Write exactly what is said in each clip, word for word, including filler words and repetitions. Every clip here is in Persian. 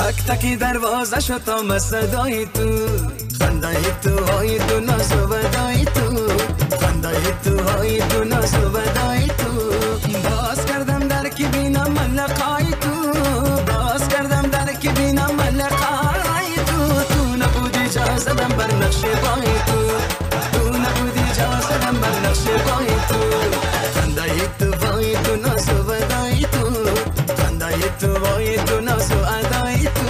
تک تکی دروازه شد تا صدای تو، خنده تو های تو ناز و ودای تو، خنده تو های تو ناز و ودای تو. باز کردم در کی بینم ملقای تو، باز کردم در کی بینم ملقای تو. تو نبودی جا زدم بر نقش پای تو، تو نبودی جا زدم بر نقش پای تو. خنده تو وای تو ناز و ودای تو، خنده تو وای تو ناز و ادای تو.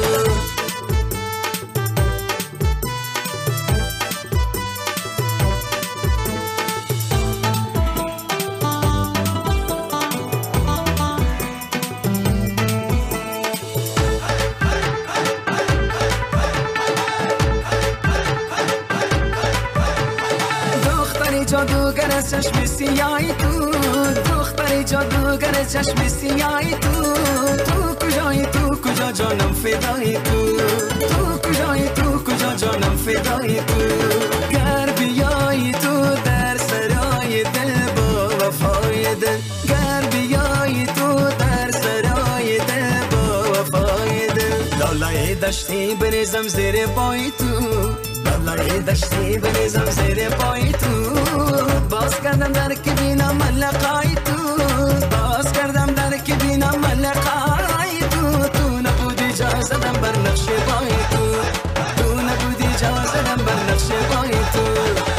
جادوگر از چشم سیاهی تو، دختری جادوگر چشم سیاهی تو. تو کجایی تو کجا جانم فدایی تو، تو کجایی تو کجا جانم فدایی تو. گر بیایی تو در سرای دل با وفای دل، گر بیایی تو در سرای دل با وفای دل. لالای دشتی بریزم زیر پای تو، لالای دشتی بریزم زیر پای تو. باز کردم در کی بینم ملقای تو، باز کردم در کی بینم ملقای تو. تو نبودی جا زدم بر نقش پای تو، تو نبودی جا زدم بر نقش پای تو.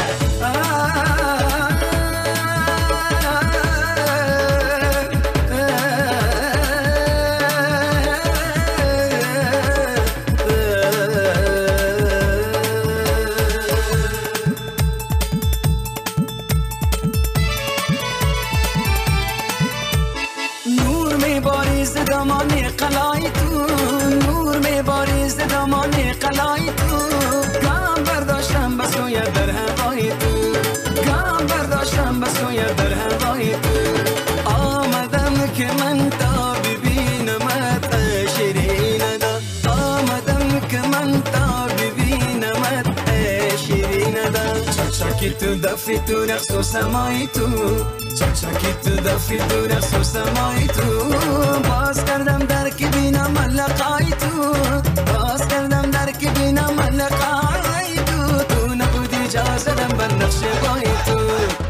باریز دامان قلای تو، نور می باریز دامان قلای تو. گام برداشتم بس روی در هوای تو، گام برداشتم بس روی در هوای تو. آمدم که من تا ببینمت شیرین دا، آمدم که من تا ببینمت شیرین دا. چاچاکی تو دفی تو رقص و سمای تو، چاچاکی تو دفی تو رقص و سمای تو. باز کردم در کی بینم ملقای تو، باز کردم در کی بینم ملقای تو. تو نبودی جا زدم بر نقش پای تو.